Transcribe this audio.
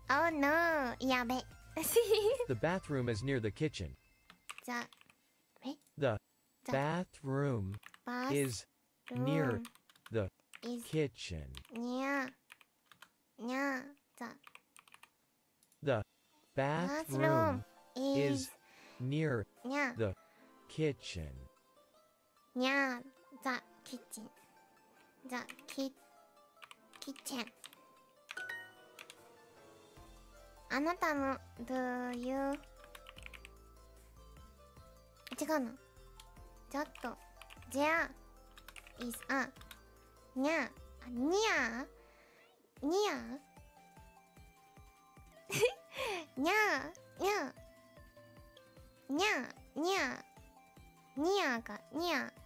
Oh no! やべ。 The bathroom is near the kitchen. じゃ、え The bathroom バス is near the is kitchen. にゃ、にゃ、ザ、 The bathroom is near にゃ、 the kitchen. にゃ、ザ、キッチン。ザ、キッチン。あなたの do you 違うの。ちょっと there is a にゃ、にゃにゃにゃにゃにゃにゃにゃがにゃ